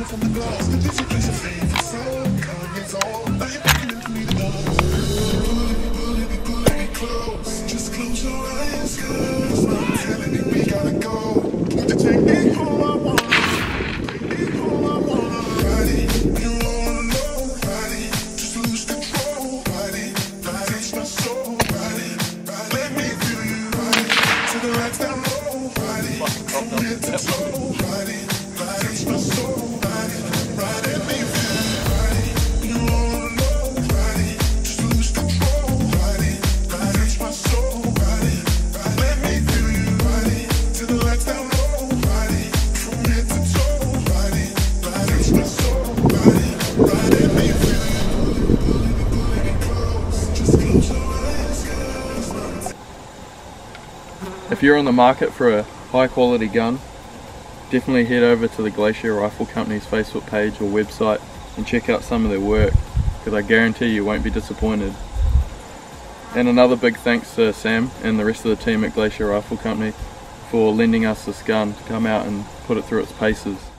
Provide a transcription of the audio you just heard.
Just close your eyes, 'cause I'm telling you we gotta go. Won't you take me home? I wanna ride it. You wanna know, ride it. Just lose control, ride it. Touch my soul, ride it. Let me feel you, ride it. To the racks down low, ride it. From head to toe, ride it. Touch my soul, ride it. Ride it, let me feel you, ride it. You wanna know, ride it. Just lose control, ride it. Touch my soul, ride it. Let me feel you, ride it. To the racks down low, ride it. From head to toe, ride it. Touch my soul, ride it. Ride it, let me feel you. Pull me close. Just close your eyes, 'cause If you're on the market for a high quality gun, definitely head over to the Glacier Rifle Company's Facebook page or website and check out some of their work, because I guarantee you won't be disappointed. And another big thanks to Sam and the rest of the team at Glacier Rifle Company for lending us this gun to come out and put it through its paces.